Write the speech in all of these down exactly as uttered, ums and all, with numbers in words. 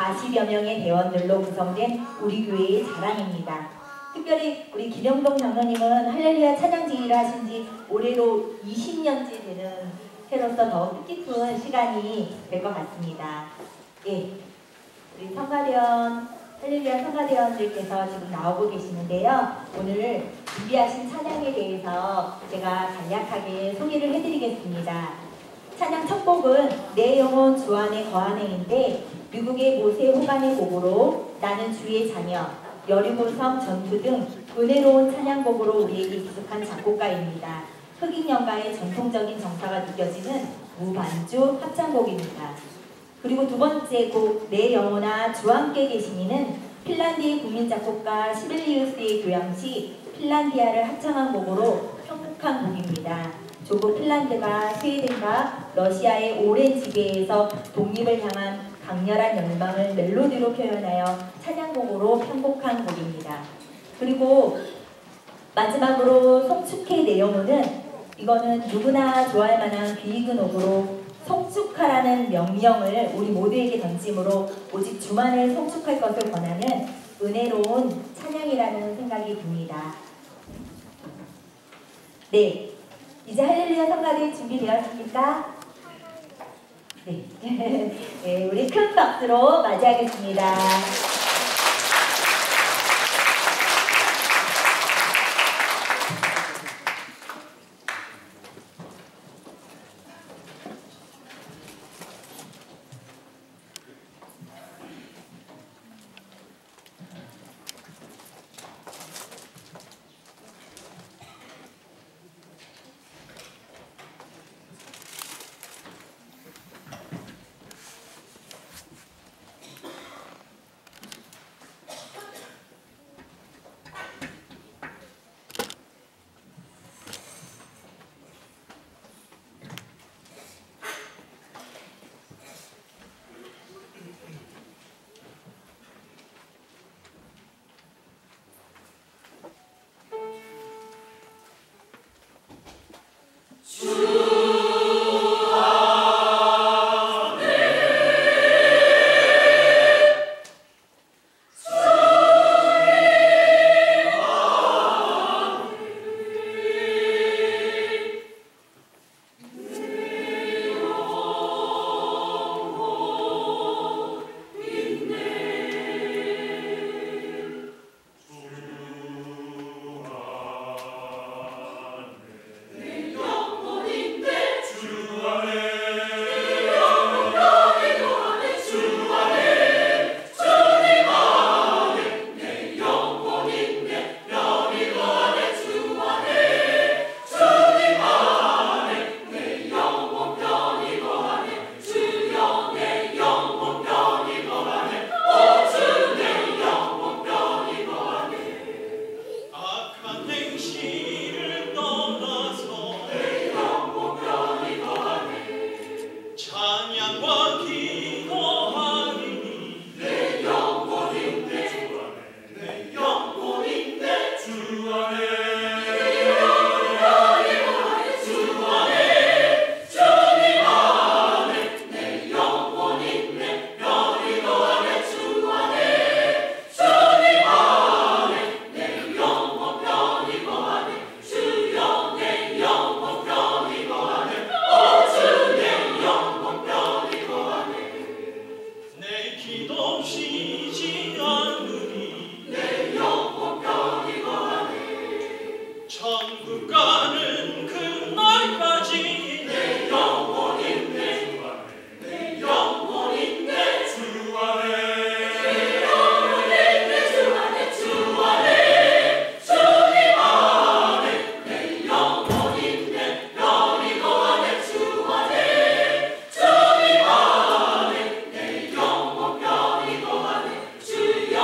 사십여 명의 대원들로 구성된 우리 교회의 자랑입니다. 특별히 우리 김영동 장로님은 할렐루야 찬양 지휘를 하신 지 올해로 이십 년째 되는 해로서 더욱 뜻깊은 시간이 될 것 같습니다. 예, 우리 성가대원, 할렐루야 성가대원들께서 지금 나오고 계시는데요. 오늘 준비하신 찬양에 대해서 제가 간략하게 소개를 해드리겠습니다. 찬양 첫 곡은 내 영혼 주 안에 거하네인데 미국의 모세 호간의 곡으로 나는 주의 자녀, 여리고성 전투 등 은혜로운 찬양곡으로 우리에게 익숙한 작곡가입니다. 흑인 연가의 전통적인 정사가 느껴지는 무반주 합창곡입니다. 그리고 두 번째 곡 내 영혼아 주와 함께 계시니는 핀란드의 국민 작곡가 시벨리우스의 교향시 핀란디아를 합창한 곡으로 편곡한 곡입니다. 조국 핀란드가 스웨덴과 러시아의 오랜 지배에서 독립을 향한 강렬한 열망을 멜로디로 표현하여 찬양곡으로 편곡한 곡입니다. 그리고 마지막으로 송축해 내 영혼은 이거는 누구나 좋아할 만한 귀익은 곡으로 송축하라는 명령을 우리 모두에게 던짐으로 오직 주만을 송축할 것을 권하는 은혜로운 찬양이라는 생각이 듭니다. 네, 이제 할렐루야 성가대 준비되었습니까? 네, 네, 우리 큰 박수로 맞이하겠습니다. 주여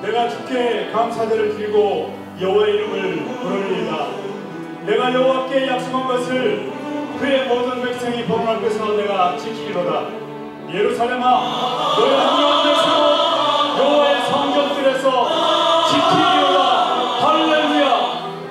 내가 주께 감사제를 드리고 여호와의 이름을 부르리이다. 내가 여호와께 약속한 것을 그의 모든 백성이 범할 것을 내가 지키리로다. 예루살렘아, 너희 하나님 백성은 여호와의 성전들에서 지키리로다. 할렐루야.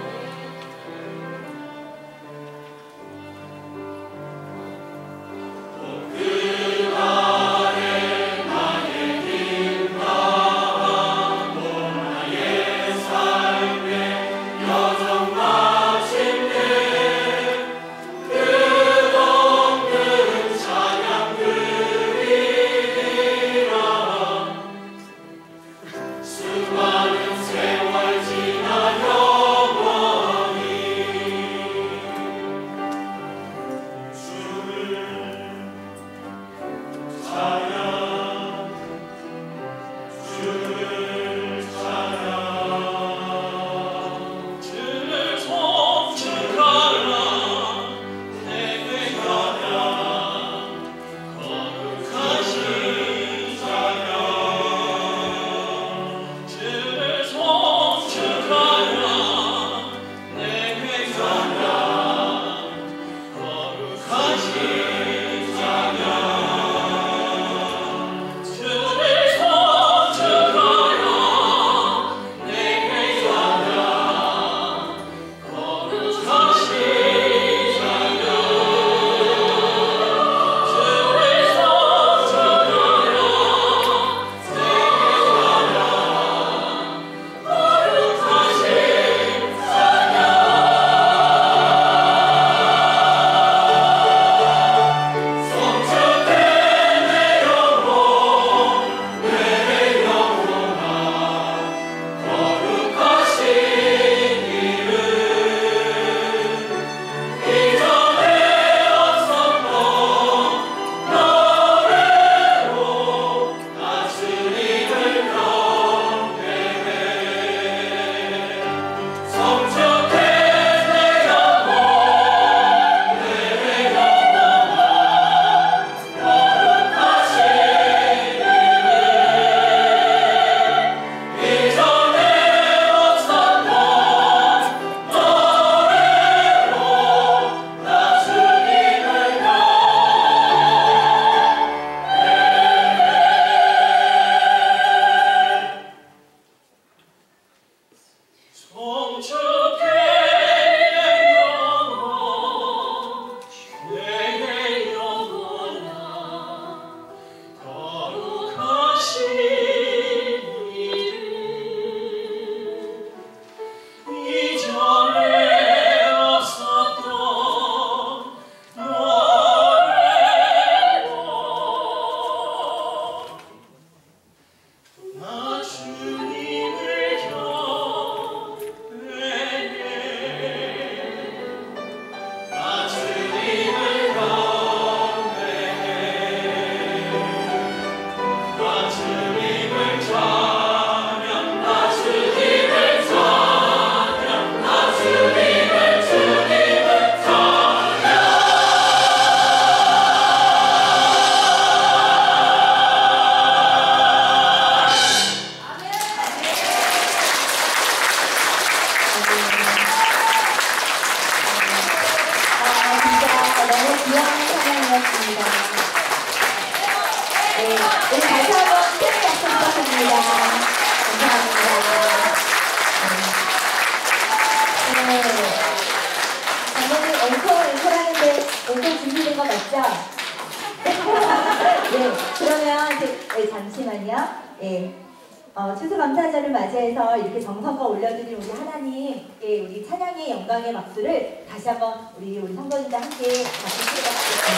추수감사절을 맞이해서 이렇게 정성껏 올려드린 우리 하나님께 우리 찬양의 영광의 박수를 다시 한번 우리 우리 성도님과 함께 박수 치도록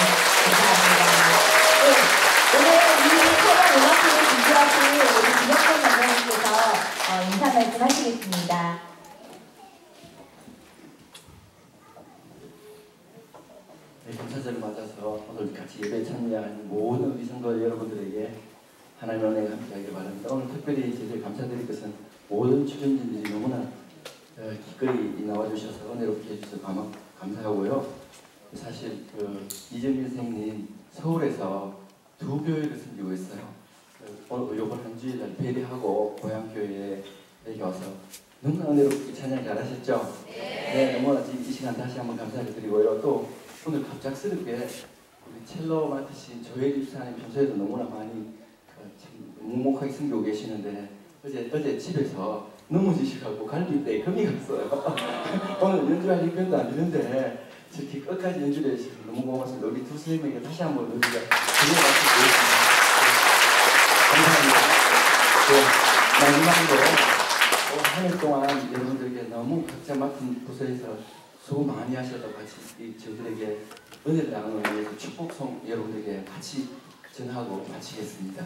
감사합니다. 네, 오늘 이 찬양 음악회를 준비하신 우리 김혁선 장로님께서 어, 인사 말씀 하시겠습니다. 네, 감사절을 맞아서 오늘 같이 예배 참여한 모든 우리 성도 여러분들에게 하나님의 은혜가 함께하길 바랍니다. 오늘 특별히 제일 감사드릴 것은 모든 출연진들이 너무나 어, 기꺼이 나와주셔서 은혜롭게 해주셔서 감, 감사하고요. 사실 그 이정민 선생님 서울에서 두 교회를 섬기고 있어요. 어, 이번 한 주일 배례하고 고향교회에 너무나 은혜롭게 찬양 잘하셨죠? 네, 너무나 이 시간 다시 한번 감사를 드리고요. 또 오늘 갑작스럽게 우리 첼로 맡으신 조엘 집사님 평소에도 너무나 많이 그, 지금 묵묵하게 섬기고 계시는데 어제 어제 집에서 넘어지시고 갈비뼈에 금이 갔어요. 오늘 연주할 힘편도 안 되는데 저렇게 끝까지 연주를 해주셔서 너무 고맙습니다. 우리 두 선생님에게 다시 한번 우리가 드리는 말씀 드리겠습니다. 감사합니다. 네, 마지막으로 한 해 동안 여러분들에게 너무 각자 맡은 부서에서 수고 많이 하셔서 같이 이 저들에게 은혜를 나누기 위해서 축복송 여러분들에게 같이 전하고 마치겠습니다.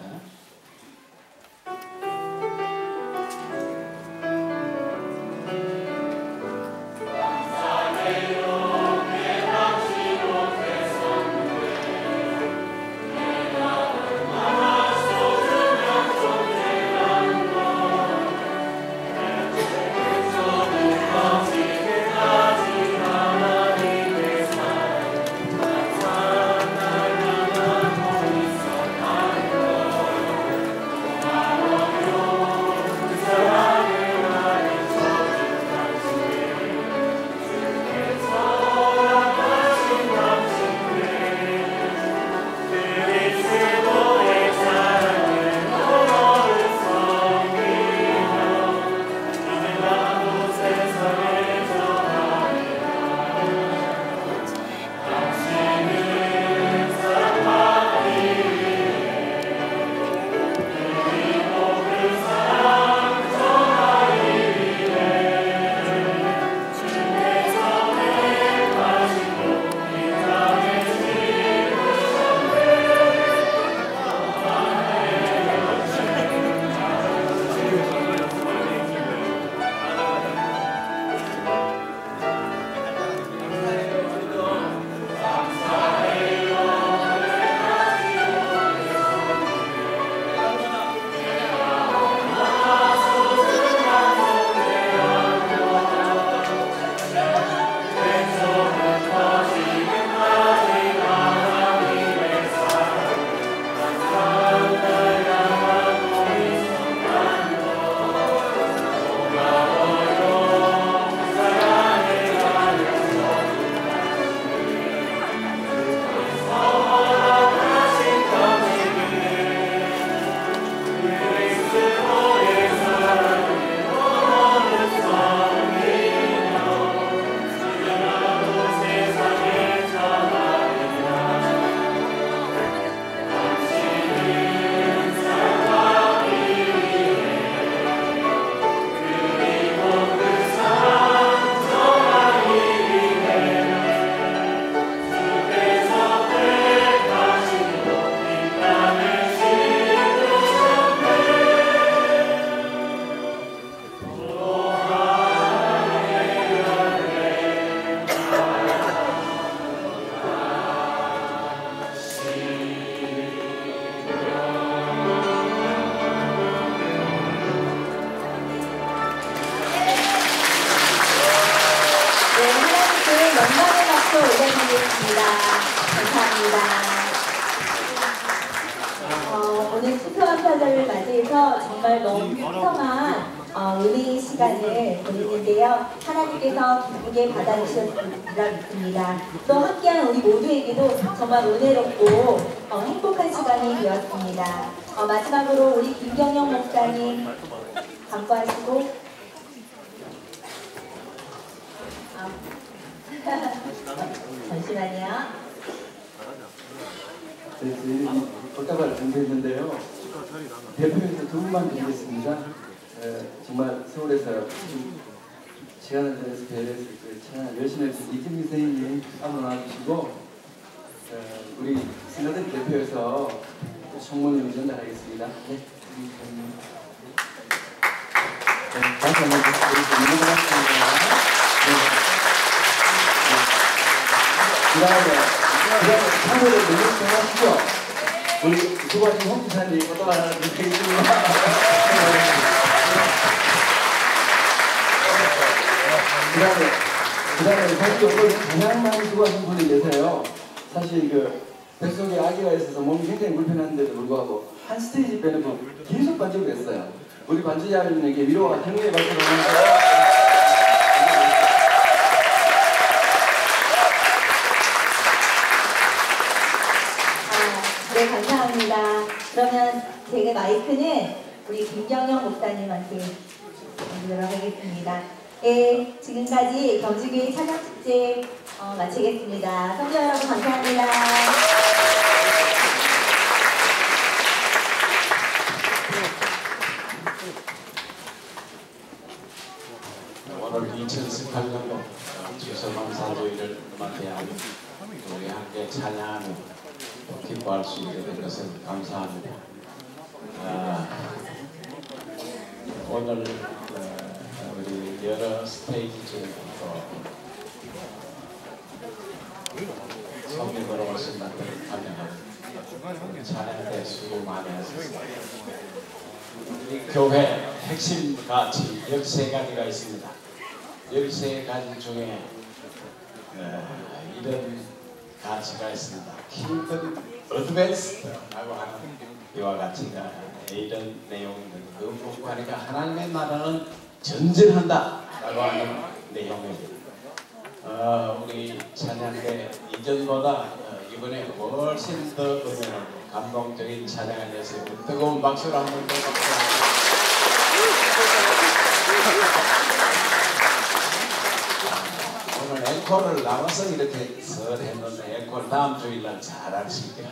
올려드리겠습니다. 감사합니다. 어, 오늘 추수감사절을 맞이해서 정말 너무 풍성한 어, 은혜의 시간을 보내는데요. 하나님께서 기쁘게 받아주셨으리라 믿습니다. 또 함께한 우리 모두에게도 정말 은혜롭고 어, 행복한 시간이 되었습니다. 어, 마지막으로 우리 김경영 목사님 광고하시고 잠시만요. 네, 저희 꽃다발 준비했는데요. 대표에서 두 분만 드리겠습니다. 에, 정말 서울에서 시간을 내서 배려해서 찬양 열심히 해주신 이진미 선생님 한번 나와주시고, 에, 우리 신하들 대표에서 총무님을 전달하겠습니다. 네. 네, 다시 한번 너무 고맙습니다. 네. 그 다음에, 그 다음에 참여를 너무 좋아하시죠? 우리 수고하신 홍 기사님 꽃다발 하나 드리겠습니다. 그 다음에, 그 다음에 사실 오늘 가장 많이 수고하신 분이 계세요. 사실 그 뱃속에 아기가 있어서 몸이 굉장히 불편한데도 불구하고 한 스테이지 빼놓고 계속 반죽을 했어요. 우리 반주자분에게 위로와 격려의 박수를 보내주세요. 그러면 제가 마이크는 우리 김경영 목사님한테 드리도록 하겠습니다. 예, 지금까지 경주교회 찬양축제 어, 마치겠습니다. 성도 여러분 감사합니다. 오늘 이천십팔 년도 추수감사주의를 맞이하고 우리 함께 찬양하며 기뻐할 수 있게 된 것을 감사합니다. 아, 오늘 어, 우리 여러 스테이지 중에서 성민으로 오신 분들 환영합니다. 찬양대 수고 많이 하셨습니다. 이 교회 핵심 가치 열세 가지가 있습니다. 열세 가지 중에 어, 이런 가치가 있습니다. 킹덤 어드밴스드라고 하는 이와 같이가 이런 내용입니다. 그 공부하니까 하나님의 나라는 전진한다라고 하는 내용입니다. 어, 우리 찬양대 이전보다 어, 이번에 훨씬 더 은혜하고 감동적인 찬양을 해서 뜨거운 박수를 한번 더 부탁드립니다. 오늘 앵콜을 나와서 이렇게 설 했는데 앵콜 다음 주일날 잘할 수 있게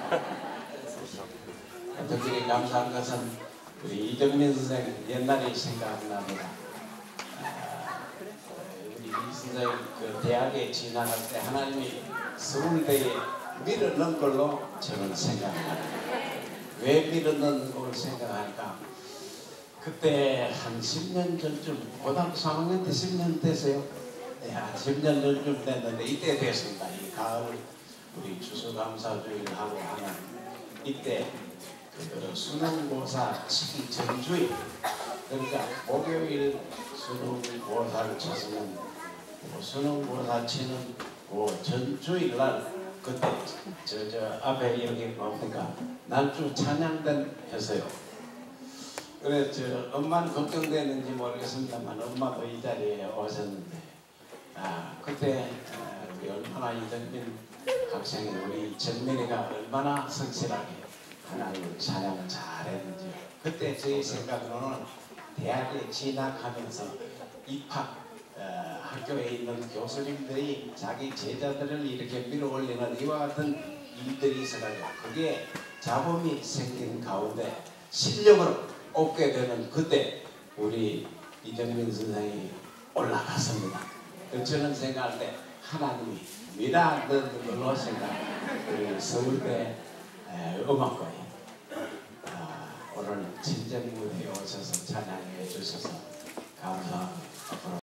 특별히 감사한 것은 우리 이정민 선생 옛날이 생각납니다. 아, 우리 이 선생 그 대학에 진학할 때 하나님이 서울대에 밀어넣은 걸로 저는 생각합니다. 왜 밀어넣은 걸 생각하니까 그때 한 십 년 전쯤 고등학교 삼 학년 때 십 년 됐어요. 네, 한 십 년 전쯤 됐는데 이때 됐습니다. 이 가을 우리 추수감사주의를 하고 하는 이때 그 수능고사 치기 전주일 그러니까 목요일 수능고사를 쳤으면 수능고사 치는 그 전주일 날 그때 저, 저 앞에 이렇게 뭡니까 날주 찬양단 했어요. 그래 저 엄마는 걱정되는지 모르겠습니다만 엄마도 이 자리에 오셨는데 아 그때 아, 우리 얼마나 이정민 학생이 우리 정민이가 얼마나 성실하게 하나님을 찬양을 잘했는지 그때 저희 생각으로는 대학에 진학하면서 입학 어, 학교에 있는 교수님들이 자기 제자들을 이렇게 밀어올리는 이와 같은 일들이 있어가지고 그게 자본이 생긴 가운데 실력으로 얻게 되는 그때 우리 이정민 선생이 올라갔습니다. 저는 생각할 때 하나님이 미라는 걸로 생각 우리 서울대 음악과에 아, 오늘 친정 무대에 오셔서 찬양해 주셔서 감사합니다. 앞으로